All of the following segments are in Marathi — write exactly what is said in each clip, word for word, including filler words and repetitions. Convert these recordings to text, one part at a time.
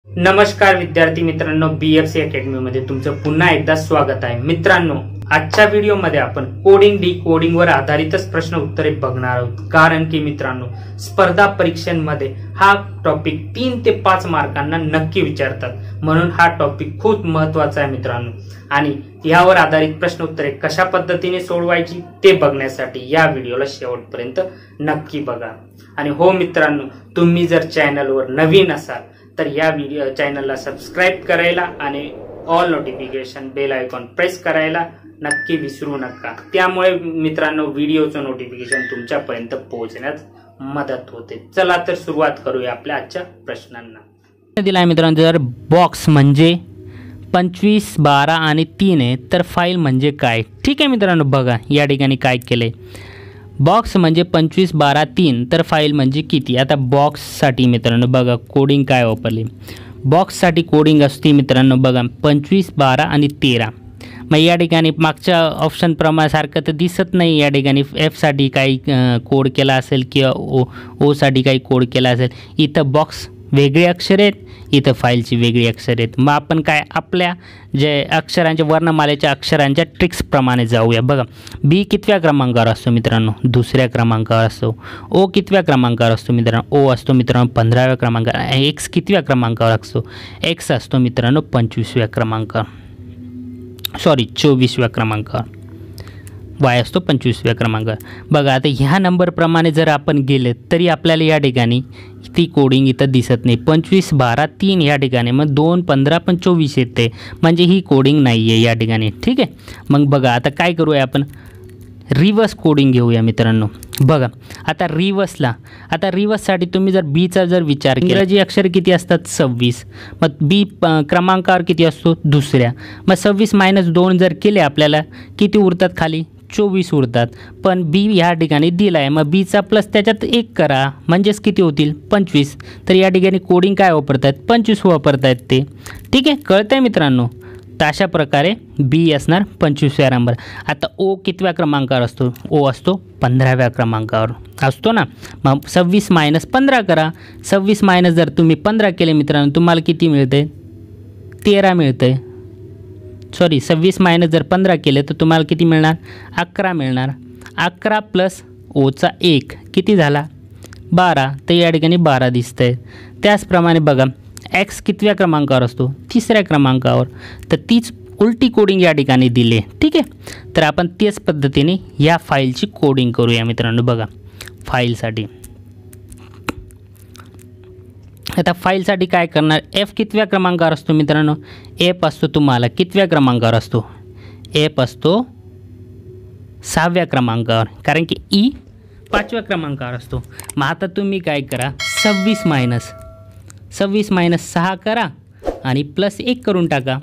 नमस्कार विद्यार्थी मित्रांनो, बी एफ सी academy मध्ये तुमचं पुन्हा एकदा स्वागत आहे। मित्रांनो, आजच्या व्हिडिओमध्ये आपण कोडिंग डिकोडिंग वर आधारितच प्रश्न उत्तरे बघणार आहोत, कारण की मित्रांनो स्पर्धा परीक्षांमध्ये हा टॉपिक तीन ते पाच मार्कांना नक्की विचारतात, म्हणून हा टॉपिक खूप महत्त्वाचा आहे मित्रांनो। आणि यावर आधारित प्रश्न उत्तरे कशा पद्धतीने सोडवायची ते बघण्यासाठी या व्हिडिओला शेवटपर्यंत नक्की बघा। आणि हो मित्रांनो, तुम्ही जर चॅनलवर नवीन असाल तर या व्हिडिओ चॅनलला सबस्क्राइब करायला आणि all notification bell icon press करायला नक्की विसरू नका। त्यामुळे मित्रांनो व्हिडिओचं नोटिफिकेशन तुमच्यापर्यंत पोहोचण्यास मदत होते। चला तर सुरुवात करूया आपल्या आजच्या प्रश्नांना। दिला आहे मित्रांनो, जर बॉक्स म्हणजे पंचवीस बारा आणि तीन आहे तर फाईल म्हणजे काय? ठीक आहे मित्रांनो, बघा या ठिकाणी काय केलंय। बॉक्स म्हणजे पंचवीस बारा तीन तर फाईल म्हणजे किती? आता बॉक्ससाठी मित्रांनो बघा कोडिंग काय वापरले। बॉक्ससाठी कोडिंग असते मित्रांनो बघा पंचवीस बारा आणि तेरा। मग या ठिकाणी मागच्या ऑप्शन प्रमाणासारखं तर दिसत नाही, या ठिकाणी एफसाठी काही कोड केला असेल किंवा ओ ओसाठी काही कोड केला असेल। इथं बॉक्स वेगळे अक्षर आहेत, इथं फाईलची वेगळी अक्षर आहेत। मग आपण काय आपल्या जे अक्षरांच्या वर्णमालेच्या अक्षरांच्या ट्रिक्सप्रमाणे जाऊया। बघा बी कितव्या क्रमांकावर असतो मित्रांनो? दुसऱ्या क्रमांकावर असतो। ओ कितव्या क्रमांकावर असतो मित्रांनो? ओ असतो मित्रांनो पंधराव्या क्रमांकावर। एक्स कितव्या क्रमांकावर असतो? एक्स असतो मित्रांनो पंचवीसव्या क्रमांकावर, सॉरी चोवीसव्या क्रमांकावर। वाय असतो पंचवीसव्या क्रमांकावर। बघा आता ह्या नंबरप्रमाणे जर आपण गेले तरी आपल्याला या ठिकाणी ती कोडिंग इथं दिसत नाही। पंचवीस बारा तीन या ठिकाणी, मग दोन पंधरा पण चोवीस येते, म्हणजे ही कोडिंग नाही आहे या ठिकाणी। ठीक आहे, मग बघा आता काय करूया आपण, रिवर्स कोडिंग घेऊया मित्रांनो। बघा आता रिवर्सला, आता रिवर्ससाठी तुम्ही जर बीचा जर विचार केला, इंग्रजी अक्षर किती असतात? सव्वीस। मग बी क्रमांकावर किती असतो? दुसऱ्या। मग सव्वीस मायनस दोन जर केले आपल्याला किती उरतात? खाली चोवीस उरतात। पण बी ह्या ठिकाणी दिला आहे, मग बीचा प्लस त्याच्यात एक करा म्हणजेच किती होतील? पंचवीस। तर या ठिकाणी कोडिंग काय वापरत आहेत? पंचवीस वापरत आहेत ते। ठीक आहे, कळतं आहे मित्रांनो? तर अशा प्रकारे बी असणार पंचवीसव्या नंबर। आता ओ कितव्या क्रमांकावर असतो? ओ असतो पंधराव्या क्रमांकावर असतो ना। मग सव्वीस मायनस पंधरा करा। सव्वीस मायनस जर तुम्ही पंधरा केले मित्रांनो तुम्हाला किती मिळते? तेरा मिळतं। सॉरी सव्वीस मायनस जर पंधरा केले तर तुम्हाला किती मिळणार? अकरा मिळणार। अकरा प्लस ओचा एक किती झाला? बारा। तर या ठिकाणी बारा दिसतं आहे। त्याचप्रमाणे बघा एक्स कितव्या क्रमांकावर असतो? तिसऱ्या क्रमांकावर। तर तीच उलटी कोडिंग या ठिकाणी दिली आहे। ठीक आहे, तर आपण त्याच पद्धतीने या फाईलची कोडिंग करूया मित्रांनो। बघा फाईलसाठी, आता फाईलसाठी काय करणार? एफ कितव्या क्रमांकावर असतो मित्रांनो? एफ असतो तुम्हाला कितव्या क्रमांकावर असतो? एफ असतो सहाव्या क्रमांकावर, कारण की ई पाचव्या क्रमांकावर असतो। मग आता तुम्ही काय करा, सव्वीस मायनस सव्वीस मायनस सहा करा आणि प्लस एक करून टाका।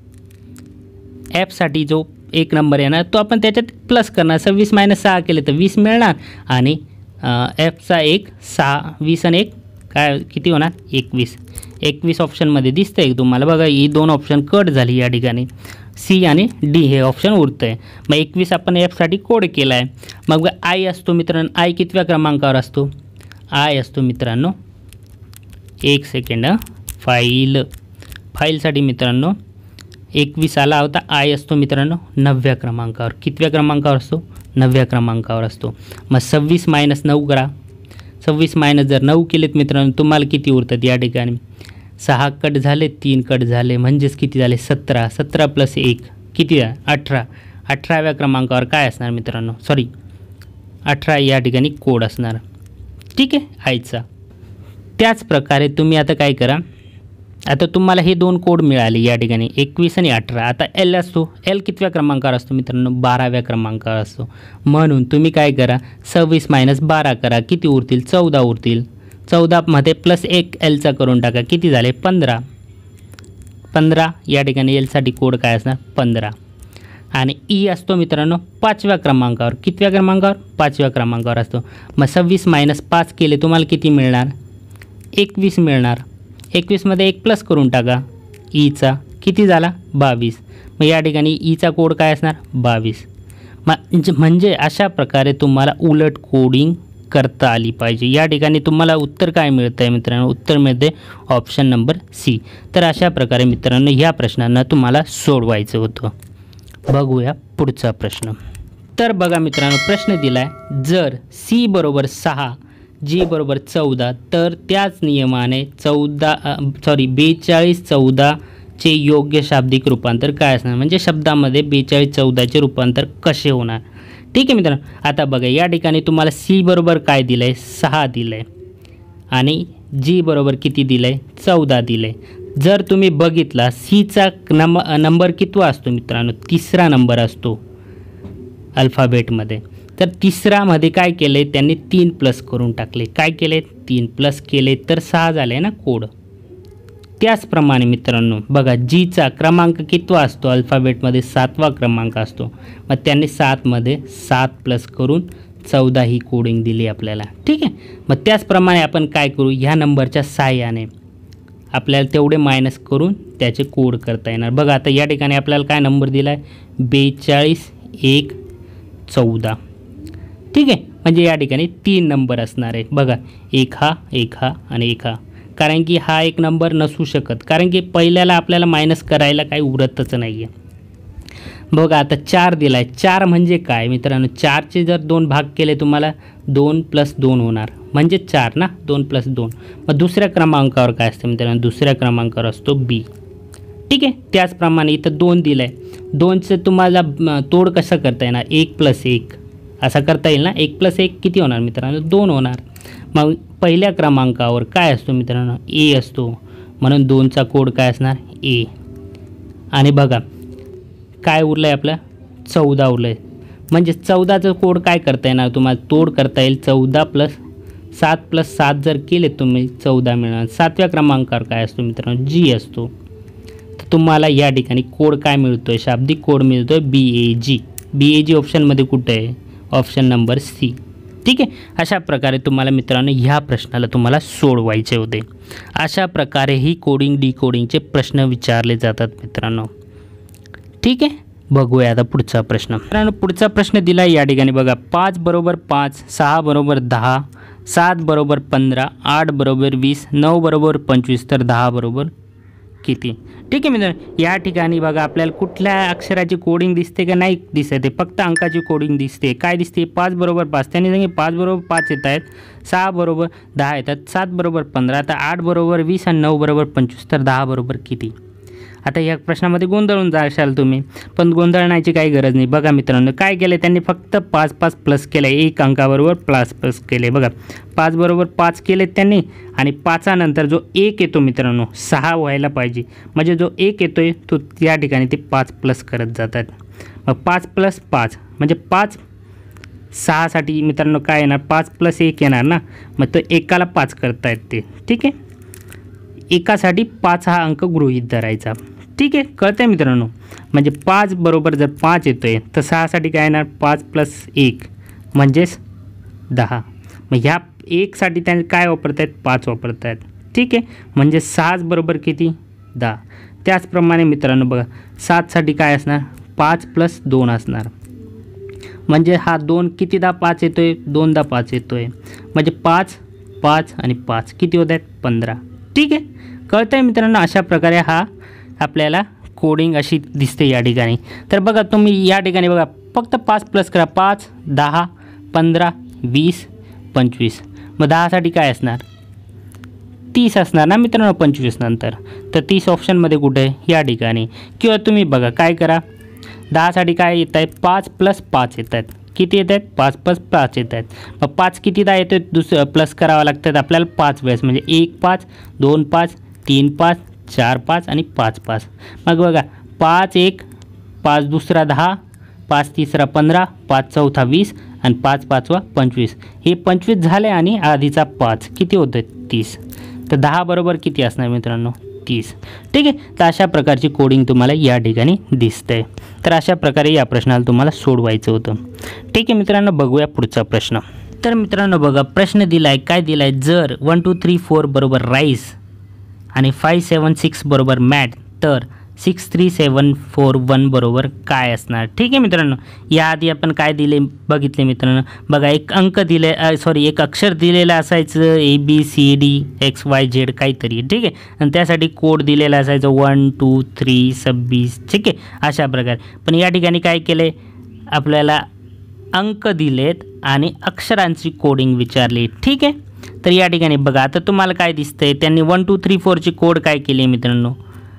एफसाठी जो एक नंबर येणार तो आपण त्याच्यात प्लस करणार। सव्वीस मायनस सहा केले तर वीस मिळणार, आणि एफचा एक सहा, वीस आणि एक काय किती होणार? एकवीस। एकवीस ऑप्शनमध्ये दिसतं आहे तुम्हाला। बघा ही दोन ऑप्शन कट झाली या ठिकाणी, सी आणि डी हे ऑप्शन उरतं आहे। मग एकवीस आपण एफसाठी कोड केला आहे। मग आय असतो मित्रांनो, आय कितव्या क्रमांकावर असतो? आय असतो मित्रांनो, एक सेकंड, फाईल फाईलसाठी मित्रांनो एकवीस आला होता। आय असतो मित्रांनो नवव्या क्रमांकावर। कितव्या क्रमांकावर असतो? नवव्या क्रमांकावर असतो। मग सव्वीस मायनस नऊ करा। सव्वीस मायनस जर नऊ केलेत मित्रांनो तुम्हाला किती उरतात? या ठिकाणी सहा कट झाले, तीन कट झाले, म्हणजेच किती झाले? सतरा। सतरा प्लस एक किती आहे? अठरा। अठराव्या क्रमांकावर काय असणार मित्रांनो? सॉरी अठरा या ठिकाणी कोड असणार। ठीक आहे आयचा। त्याच प्रकारे तुम्ही आता काय करा, आता तुम्हाला हे दोन कोड मिळाले या ठिकाणी एकवीस आणि अठरा। आता एल असतो, एल कितव्या क्रमांकावर असतो मित्रांनो? बाराव्या क्रमांकावर असतो। म्हणून तुम्ही काय करा, सव्वीस मायनस बारा करा, किती उरतील? चौदा उरतील। चौदामध्ये प्लस एक एलचा करून टाका, किती झाले? पंधरा। पंधरा या ठिकाणी एलसाठी कोड काय असणार? पंधरा। आणि ई असतो मित्रांनो पाचव्या क्रमांकावर। कितव्या क्रमांकावर? पाचव्या क्रमांकावर असतो। मग सव्वीस मायनस पाच केले तुम्हाला किती मिळणार? एकवीस मिळणार। एकवीसमध्ये एक प्लस करून टाका ईचा, किती झाला? बावीस। मग या ठिकाणी ईचा कोड काय असणार? बावीस। मग म्हणजे अशा प्रकारे तुम्हाला उलट कोडिंग करता आली पाहिजे। या ठिकाणी तुम्हाला उत्तर काय मिळतं आहे मित्रांनो, उत्तर मिळते ऑप्शन नंबर सी। तर अशा प्रकारे मित्रांनो ह्या प्रश्नांना तुम्हाला सोडवायचं होतं। बघूया पुढचा प्रश्न। तर बघा मित्रांनो प्रश्न दिला आहे, जर सी बरोबर सहा जी बरोबर चौदा तर त्याच नियमाने चौदा सॉरी बेचाळीस चौदाचे योग्य शाब्दिक रूपांतर काय असणार, म्हणजे शब्दामध्ये बेचाळीस चौदाचे रूपांतर कसे होणार। ठीक आहे मित्रांनो, आता बघा या ठिकाणी तुम्हाला सी बरोबर काय दिलं आहे, सहा दिलं आहे आणि जी बरोबर किती दिलं आहे, चौदा दिलं आहे। जर तुम्ही बघितला सीचा नंब नंबर कितवा असतो मित्रांनो, तिसरा नंबर असतो अल्फाबेटमध्ये। तर तिसरामध्ये काय केलं आहे त्यांनी तीन प्लस करून टाकले, काय केले तीन प्लस केले तर सहा झाले ना कोड। त्याचप्रमाणे मित्रांनो बघा जीचा क्रमांक कितवा असतो अल्फाबेटमध्ये, सातवा क्रमांक असतो, मग त्यांनी सातमध्ये सात प्लस करून चौदा ही कोडिंग दिली आपल्याला। ठीक आहे, मग त्याचप्रमाणे आपण काय करू, ह्या नंबरच्या सहाय्याने आपल्याला तेवढे मायनस करून त्याचे कोड करता येणार। बघा आता या ठिकाणी आपल्याला काय नंबर दिला आहे, बेचाळीस एक चौदा। ठीक आहे, म्हणजे या ठिकाणी तीन नंबर असणार आहे। बघा एक हा एक हा आणि एक हा, कारण की हा एक नंबर नसू शकत, कारण की पहिल्याला आपल्याला मायनस करायला काही उरतच नाही आहे। बघा आता चार दिला आहे, चार म्हणजे काय मित्रांनो, चारचे जर दोन भाग केले तुम्हाला दोन प्लस दोन होणार म्हणजे चार ना, दोन प्लस दोन। मग दुसऱ्या क्रमांकावर काय असतं मित्रांनो, दुसऱ्या क्रमांकावर असतो बी। ठीक आहे, त्याचप्रमाणे इथं दोन दिलं आहे, दोनचं तुम्हाला तोड कसं करता येणार, एक प्लस एक असा करता येईल ना, एक प्लस एक किती होणार मित्रांनो, दोन होणार। मग पहिल्या क्रमांकावर काय असतो मित्रांनो, ए असतो, म्हणून दोनचा कोड काय असणार ए। आणि बघा काय उरलं आहे आपलं, चौदा उरलं आहे, म्हणजे चौदाचं कोड काय करता येणार तुम्हाला, तोड करता येईल चौदा प्लस सात प्लस सात जर केले तुम्ही चौदा मिळणार। सातव्या क्रमांकावर काय असतो मित्रांनो, जी असतो, तर तुम्हाला या ठिकाणी कोड काय मिळतो आहे, शाब्दिक कोड मिळतो आहे बी ए जी। बी ए जी ऑप्शनमध्ये कुठे आहे, ऑप्शन नंबर सी। ठीक आहे, अशा प्रकारे तुम्हाला मित्रांनो ह्या प्रश्नाला तुम्हाला सोडवायचे होते। अशा प्रकारे ही कोडिंग डिकोडिंगचे प्रश्न विचारले जातात मित्रांनो। ठीक आहे, बघूया आता पुढचा प्रश्न। मित्रांनो पुढचा प्रश्न दिला आहे या ठिकाणी बघा, पाच बरोबर पाच, सहा बरोबर दहा, सात बरोबर पंधरा, आठ बरोबर वीस, नऊ बरोबर पंचवीस तर दहा बरोबर किती। ठीक आहे मित्रांनो, या ठिकाणी बघा आपल्याला कुठल्या अक्षराची कोडिंग दिसते का नाही दिसते, फक्त अंकाची कोडिंग दिसते। काय दिसते, पाच बरोबर पाच, त्यांनी सांगितले पाच बरोबर पाच येत आहेत, सहा बरोबर दहा येतात, सात बरोबर पंधरा, आता आठ बरोबर वीस आणि नऊ बरोबर पंचवीस तर दहा बरोबर किती। आता या प्रश्नामध्ये गोंधळून जाशाल तुम्ही, पण गोंधळण्याची काही गरज नाही। बघा मित्रांनो काय केलं त्यांनी, फक्त पाच पाच प्लस केलं, एक अंकाबरोबर प्लस प्लस केले। बघा पाच बरोबर पाच केले त्यांनी, आणि पाचानंतर जो एक येतो मित्रांनो सहा व्हायला पाहिजे, म्हणजे जो एक येतो आहे तो त्या ठिकाणी ते पाच प्लस करत जातात। मग पाच प्लस पाच म्हणजे पाच, सहासाठी मित्रांनो काय येणार, पाच प्लस एक येणार ना, मग तो एकाला पाच करता येते। ठीक आहे, एकासाठी पाच हा अंक गृहीत धरायचा। ठीक आहे, कळतं आहे मित्रांनो, म्हणजे पाच बरोबर जर पाच येतो आहे तर सहासाठी काय येणार, पाच प्लस एक म्हणजेच दहा। मग ह्या एकसाठी त्याने काय वापरत आहेत, पाच वापरत आहेत। ठीक आहे, म्हणजे सहाच बरोबर किती, दहा। त्याचप्रमाणे मित्रांनो बघा सातसाठी काय असणार, पाच प्लस दोन असणार, म्हणजे हा दोन कितीदा पाच येतो आहे, दोनदा पाच येतो आहे, म्हणजे पाच पाच आणि पाच किती होत आहेत, पंधरा। ठीक आहे, कळतं आहे मित्रांनो, अशा प्रकारे हा आपल्याला कोडिंग अशी दिसते या ठिकाणी। तर बघा तुम्ही या ठिकाणी बघा फक्त पाच प्लस करा, पाच दहा पंधरा वीस पंचवीस, मग दहासाठी काय असणार, तीस असणार ना मित्रांनो पंचवीस नंतर, तर तीस ऑप्शनमध्ये कुठे आहे या ठिकाणी। किंवा तुम्ही बघा काय करा, दहासाठी काय येत आहेत, पाच प्लस पाच येत आहेत, किती येत आहेत, पाच प्लस पाच येत आहेत। मग पाच कितीदा येतो दुसरं प्लस करावं लागतात आपल्याला पाच वेळेस, म्हणजे एक पाच, दोन पाच, तीन पाच, चार पाच आणि पाच पाच। मग बघा पाच एक, पाच दुसरा दहा, पाच तिसरा पंधरा, पाच चौथा वीस आणि पाच पाचवा पंचवीस, हे पंचवीस झाले आणि आधीचा पाच किती होतं तीस, तर दहा बरोबर किती असणार मित्रांनो, तीस। ठीक आहे, तर अशा प्रकारची कोडिंग तुम्हाला या ठिकाणी दिसते। तर अशा प्रकारे या प्रश्नाला तुम्हाला सोडवायचं होतं। ठीक आहे मित्रांनो, बघूया पुढचा प्रश्न। तर मित्रांनो बघा प्रश्न दिला आहे, काय दिला आहे, जर वन टू थ्री फोर बरोबर राईस आणि फाईव्ह सेवन सिक्स बरोबर मॅट तर six three seven four one बरोबर काय असणार. ठीक आहे मित्रांनो, याआधी आपण काय दिले बघितले मित्रांनो. बघा एक अंक दिले, सॉरी एक अक्षर दिलेलं असायचं, A B C D X Y Z काहीतरी. ठीक आहे, आणि त्यासाठी कोड दिलेला असायचं वन टू थ्री सव्वीस. ठीक आहे, अशा प्रकारे. पण या ठिकाणी काय केले, आपल्याला अंक दिलेत आणि अक्षरांची कोडिंग विचारली. ठीक आहे, तर या ठिकाणी बघा आता तुम्हाला काय दिसतंय, त्यांनी वन टू थ्री फोरची कोड काय केली मित्रांनो,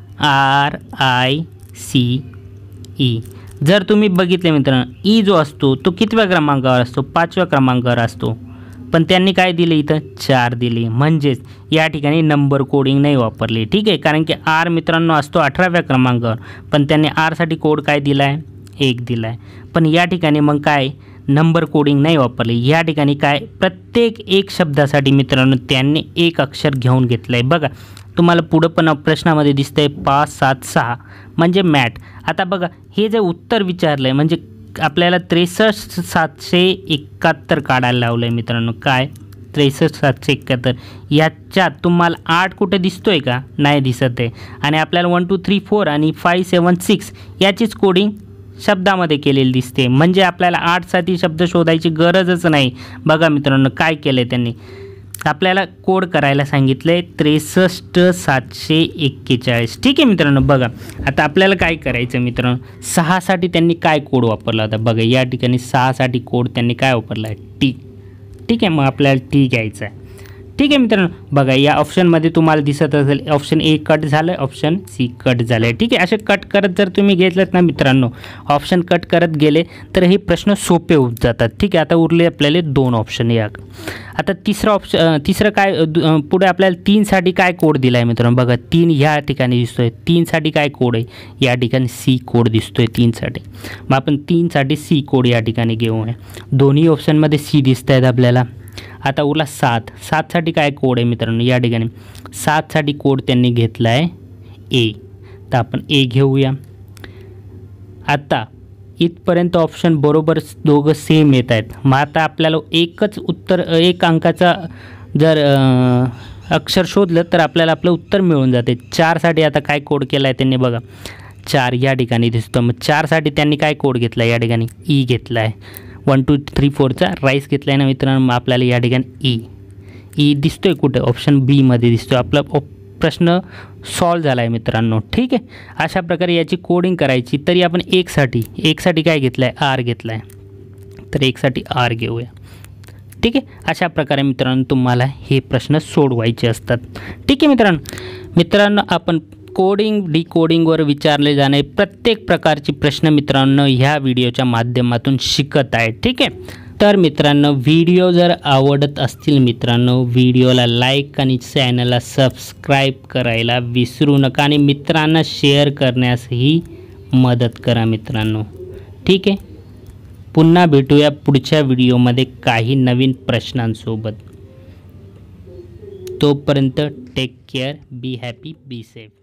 आर आय सी ई. जर तुम्ही बघितले मित्रांनो, ई जो असतो तो कितव्या क्रमांकावर असतो, पाचव्या क्रमांकावर असतो. पण त्यांनी काय दिले इथं, चार दिले. म्हणजेच या ठिकाणी नंबर कोडिंग नाही वापरली. ठीक आहे, कारण की आर मित्रांनो असतो अठराव्या क्रमांकावर, पण त्यांनी आरसाठी कोड काय दिला आहे, एक दिला आहे. पण या ठिकाणी मग काय नंबर कोडिंग नाही वापरली. या ठिकाणी काय प्रत्येक एक शब्दासाठी मित्रांनो त्यांनी एक अक्षर घेऊन घेतलं आहे. बघा तुम्हाला पुढं पण प्रश्नामध्ये दिसतंय पाच सात सहा म्हणजे मॅट. आता बघा हे जे उत्तर विचारलं आहे म्हणजे आपल्याला त्रेसष्ट सातशे एकाहत्तर काढायला लावलं आहे मित्रांनो. काय त्रेसष्ट सातशे एकाहत्तर, याच्यात तुम्हाला आठ कुठे दिसतोय का, नाही दिसत आहे. आणि आपल्याला वन टू थ्री फोर आणि फाय सेवन सिक्स याचीच कोडिंग शब्दामध्ये केलेली दिसते. म्हणजे आपल्याला आठसाठी शब्द शोधायची गरजच नाही. बघा मित्रांनो काय केलं आहे त्यांनी, आपल्याला कोड करायला सांगितलं आहे त्रेसष्ट सातशे एक्केचाळीस. ठीक आहे मित्रांनो, बघा आता आपल्याला काय करायचं मित्रांनो, सहासाठी त्यांनी काय कोड वापरला होता. बघा या ठिकाणी सहासाठी कोड त्यांनी काय वापरला आहे, टी. ठीक आहे, मग आपल्याला टी घ्यायचा आहे. ठीक आहे मित्रांनो, बघा या ऑप्शनमध्ये तुम्हाला दिसत असेल ऑप्शन ए कट झालं, ऑप्शन सी कट झालं आहे. ठीक आहे, असे कट करत जर तुम्ही घेतलं ना मित्रांनो, ऑप्शन कट करत गेले तर हे प्रश्न सोपे होत जातात. ठीक आहे, आता उरले आपल्याला दोन ऑप्शन. या आता तिसरं ऑप्शन तिसरं काय पुढे आपल्याला तीनसाठी काय कोड दिला आहे मित्रांनो. बघा तीन ह्या ठिकाणी दिसतोय, तीनसाठी काय कोड आहे, या ठिकाणी सी कोड दिसतोय तीनसाठी. मग आपण तीनसाठी सी कोड या ठिकाणी घेऊया. दोन्ही ऑप्शनमध्ये सी दिसत आहेत आपल्याला. आता उरला सात, सातसाठी काय कोड आहे मित्रांनो, या ठिकाणी सातसाठी कोड त्यांनी घेतला आहे ए. तर आपण ए घेऊया. आता इथपर्यंत ऑप्शन बरोबर दोघं सेम येत आहेत. मग आता आपल्याला एकच उत्तर, एक अंकाचा जर अक्षर शोधलं तर आपल्याला आपलं उत्तर मिळून जाते. चारसाठी आता काय कोड केला आहे त्यांनी, बघा चार या ठिकाणी दिसतो. मग चारसाठी त्यांनी काय कोड घेतला आहे, या ठिकाणी ई घेतला आहे. वन टू थ्री फोरचा राईस घेतला आहे ना मित्रांनो, मग आपल्याला या ठिकाणी ई ई दिसतो आहे कुठे, ऑप्शन बीमध्ये दिसतो. आपला प्रश्न सॉल्व झाला आहे मित्रांनो. ठीक आहे, अशा प्रकारे याची कोडिंग करायची. तरी आपण एकसाठी एकसाठी काय घेतलं आहे, आर घेतला आहे. तर एकसाठी आर घेऊया. ठीक आहे, अशा प्रकारे मित्रांनो तुम्हाला हे प्रश्न सोडवायचे असतात. ठीक आहे मित्रांनो मित्रांनो आपण कोडिंग डिकोडिंगवर विचारले जाणारे प्रत्येक प्रकारचे प्रश्न मित्रांनो ह्या व्हिडिओच्या माध्यमातून शिकत आहे. ठीक आहे, तर मित्रांनो व्हिडिओ जर आवडत असतील मित्रांनो, व्हिडिओला लाईक आणि चॅनलला सबस्क्राईब करायला विसरू नका आणि मित्रांना शेअर करण्यासही मदत करा मित्रांनो. ठीक आहे, पुन्हा भेटूया पुढच्या व्हिडिओमध्ये काही नवीन प्रश्नांसोबत. तोपर्यंत take care, be happy, be safe.